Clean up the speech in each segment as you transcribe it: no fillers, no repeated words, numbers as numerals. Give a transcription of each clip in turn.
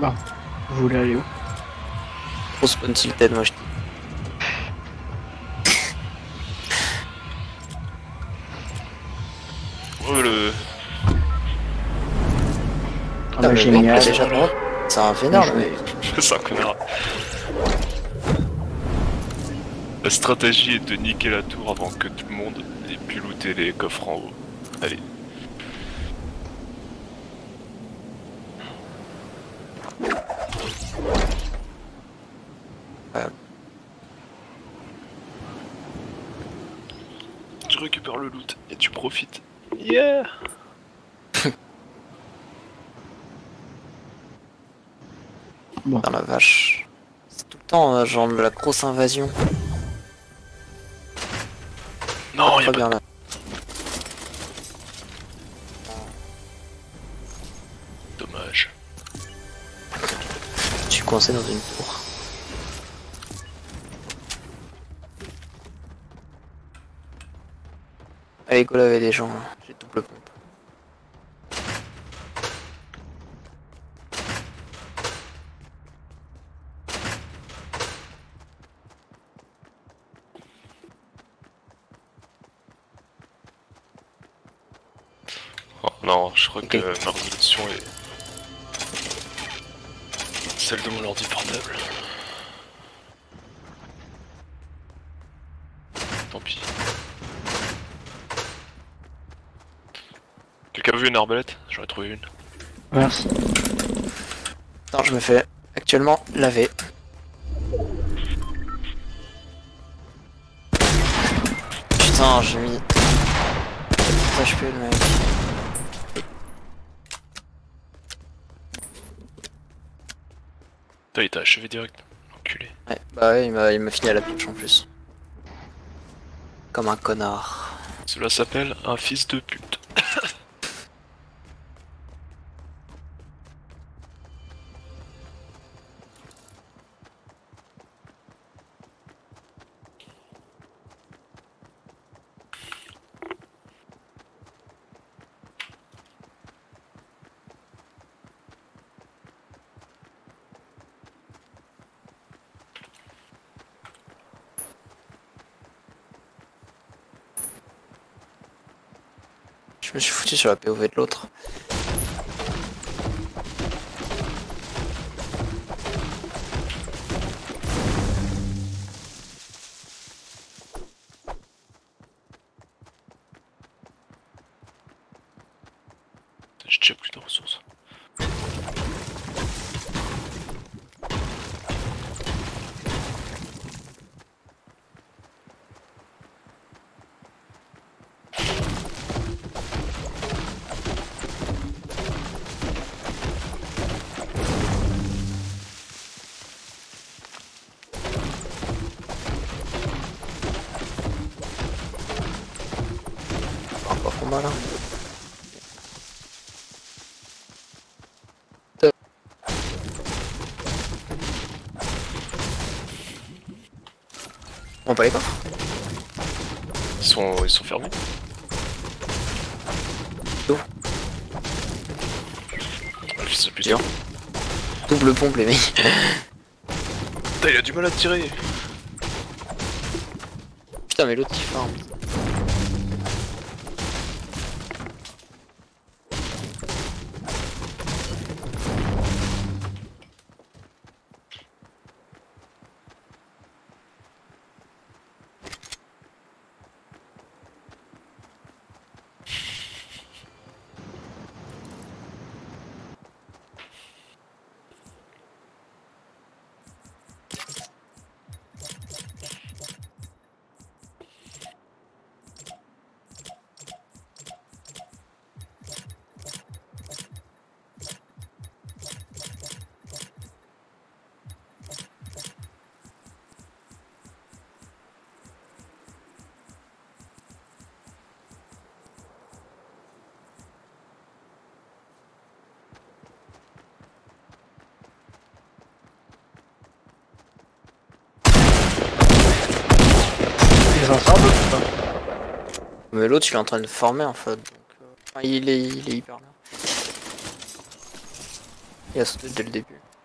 Bah, vous voulez aller où? Trop spawn tilted, moi je dis. Oh le... Ah Ah, bah le mec, génial. déjà, par contre, c'est un vénard le mec. C'est un connard. La stratégie est de niquer la tour avant que tout le monde ait pu looter les coffres en haut. Allez. Ouais. Tu récupères le loot et tu profites. Yeah. Bon, Dans la vache. C'est tout le temps genre de la grosse invasion. Non, Très y'a bien pas... là. Dommage. Je suis coincé dans une tour. Allez, go laver des gens, là. J'ai double pompe. Oh non, je crois Ok. que ma résolution est... celle de mon ordi portable. Tant pis. Quelqu'un a vu une arbalète? J'en ai trouvé une. merci. Attends, je me fais actuellement laver. Putain, j'ai mis... HP le mec. Putain, il t'a achevé direct. Enculé. Ouais, bah ouais, il m'a fini à la pioche en plus. Comme un connard. Cela s'appelle un fils de pute. Je me suis foutu sur la POV de l'autre. J'ai déjà plus de ressources. Encore pour mal, hein. On pas les coffres. Ils sont fermés. D'où? Ah, je sais plus. Dur. Double pompe les mecs. Putain, il a du mal à tirer. Putain mais l'autre il farm. Ils en sortent ou pas? Mais l'autre il est en train de former en fait. Donc, enfin, il est hyper bien. Il a sauté dès le début.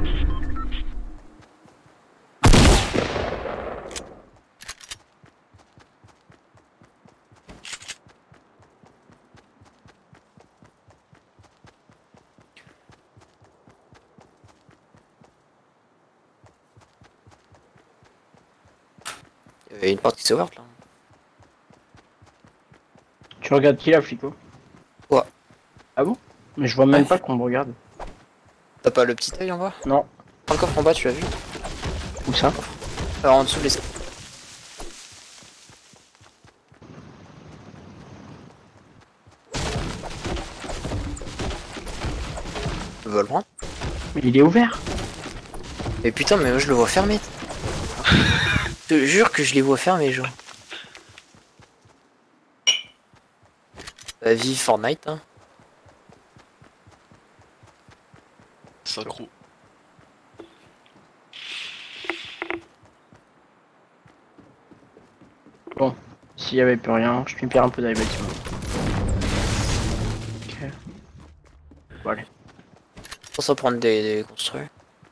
Il y avait une porte qui s'est ouverte là. Tu regardes qui là, flico? Ouais. Ah bon? Mais je vois même Ouais. pas qu'on me regarde. T'as pas le petit œil en bas? Non. Un coffre en bas, tu l'as vu? Où ça? Alors en dessous les. Je veux le prendre. Mais il est ouvert. Mais putain, mais moi je le vois fermé. Je te jure que je les vois fermés, genre. Bah, vive Fortnite, hein. Synchro. Bon, s'il y avait plus rien, je m'y perds un peu dans les bâtiments. Ok. Bon, allez. Pour ça prendre des construits.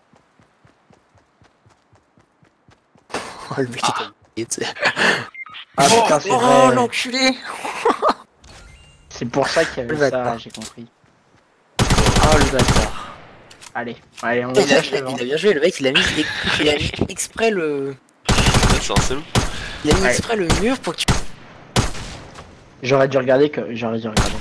Oh, le mec est tu sais. Ah putain, c'est Oh vrai. l'enculé! C'est pour ça qu'il y Le avait ça, bâtard. j'ai compris. Oh le bâtard. Allez, allez, on Il a, dégage il a bien joué, le mec il a mis, il a mis exprès le. C'est un seul. Il a mis Ouais. exprès le mur pour que tu. J'aurais dû regarder que. J'aurais dû regarder.